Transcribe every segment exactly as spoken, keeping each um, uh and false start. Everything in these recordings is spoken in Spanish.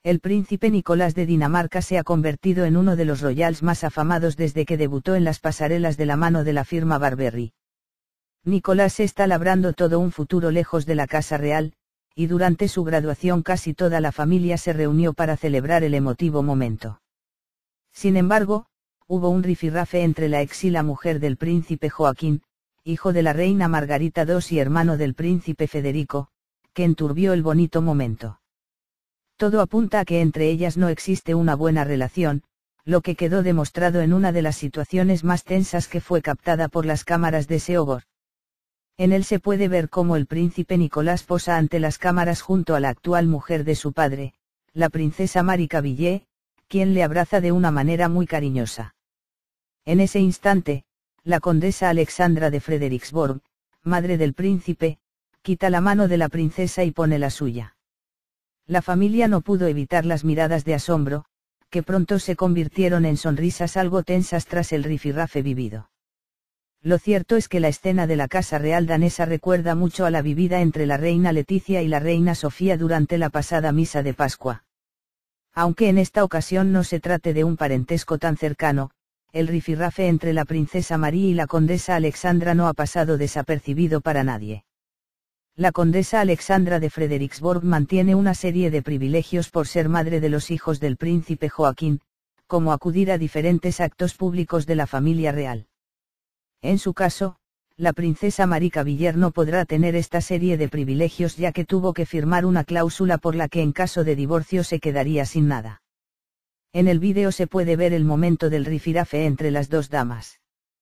El príncipe Nicolás de Dinamarca se ha convertido en uno de los royals más afamados desde que debutó en las pasarelas de la mano de la firma Burberry. Nicolás está labrando todo un futuro lejos de la casa real, y durante su graduación casi toda la familia se reunió para celebrar el emotivo momento. Sin embargo, hubo un rifirrafe entre la ex y la mujer del príncipe Joaquín, hijo de la reina Margarita segundo y hermano del príncipe Federico, que enturbió el bonito momento. Todo apunta a que entre ellas no existe una buena relación, lo que quedó demostrado en una de las situaciones más tensas que fue captada por las cámaras de Seogor. En él se puede ver cómo el príncipe Nicolás posa ante las cámaras junto a la actual mujer de su padre, la princesa Marie Cavillé, quien le abraza de una manera muy cariñosa. En ese instante, la condesa Alexandra de Frederiksborg, madre del príncipe, quita la mano de la princesa y pone la suya. La familia no pudo evitar las miradas de asombro, que pronto se convirtieron en sonrisas algo tensas tras el rifirrafe vivido. Lo cierto es que la escena de la casa real danesa recuerda mucho a la vivida entre la reina Leticia y la reina Sofía durante la pasada misa de Pascua. Aunque en esta ocasión no se trate de un parentesco tan cercano, el rifirrafe entre la princesa Marie y la condesa Alexandra no ha pasado desapercibido para nadie. La condesa Alexandra de Frederiksborg mantiene una serie de privilegios por ser madre de los hijos del príncipe Joaquín, como acudir a diferentes actos públicos de la familia real. En su caso, la princesa Marie Cavillé no podrá tener esta serie de privilegios ya que tuvo que firmar una cláusula por la que en caso de divorcio se quedaría sin nada. En el vídeo se puede ver el momento del rifirrafe entre las dos damas.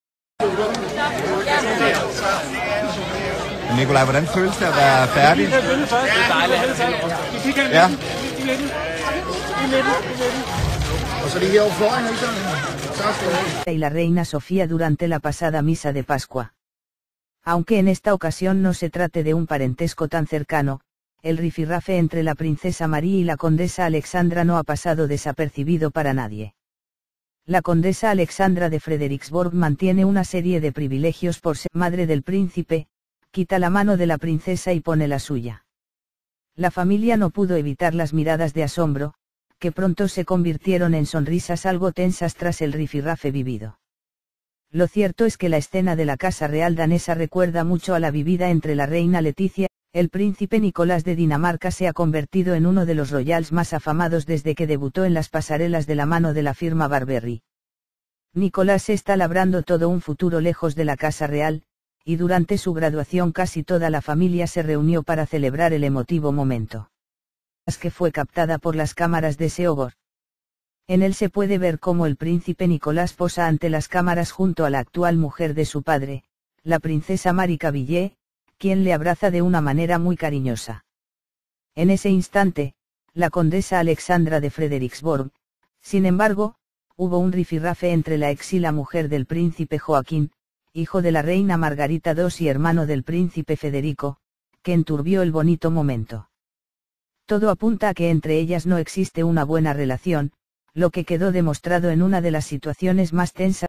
Nicolai, hvordan føles det at være færdig? Ja. Y la reina Sofía durante la pasada misa de Pascua. Aunque en esta ocasión no se trate de un parentesco tan cercano, el rifirrafe entre la princesa Marie y la condesa Alexandra no ha pasado desapercibido para nadie. La condesa Alexandra de Frederiksborg mantiene una serie de privilegios por ser madre del príncipe, quita la mano de la princesa y pone la suya. La familia no pudo evitar las miradas de asombro, que pronto se convirtieron en sonrisas algo tensas tras el rifirrafe vivido. Lo cierto es que la escena de la casa real danesa recuerda mucho a la vivida entre la reina Leticia. El príncipe Nicolás de Dinamarca se ha convertido en uno de los royals más afamados desde que debutó en las pasarelas de la mano de la firma Burberry. Nicolás está labrando todo un futuro lejos de la casa real, y durante su graduación casi toda la familia se reunió para celebrar el emotivo momento. Que fue captada por las cámaras de Seogor. En él se puede ver cómo el príncipe Nicolás posa ante las cámaras junto a la actual mujer de su padre, la princesa Marie Cavillé, quien le abraza de una manera muy cariñosa. En ese instante, la condesa Alexandra de Frederiksborg, sin embargo, hubo un rifirrafe entre la ex y la mujer del príncipe Joaquín, hijo de la reina Margarita segundo y hermano del príncipe Federico, que enturbió el bonito momento. Todo apunta a que entre ellas no existe una buena relación, lo que quedó demostrado en una de las situaciones más tensas